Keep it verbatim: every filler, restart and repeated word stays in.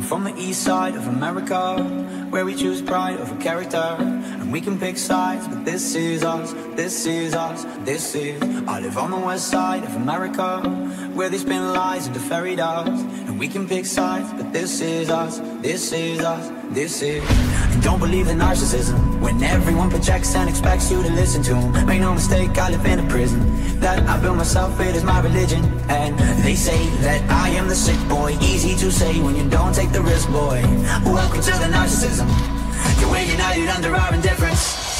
from the east side of America, where we choose pride over character. And we can pick sides, but this is us, this is us, this is. I live on the west side of America, where they spin lies into fairy dust. And we can pick sides, but this is us, this is us, this is. And don't believe in narcissism, when everyone projects and expects you to listen to them. Make no mistake, I live in a prison that I built myself, it is my religion. And they say that I am the sick boy, easy to say when you don't take the risk, boy. Welcome to the narcissism, yeah, we're united under our indifference.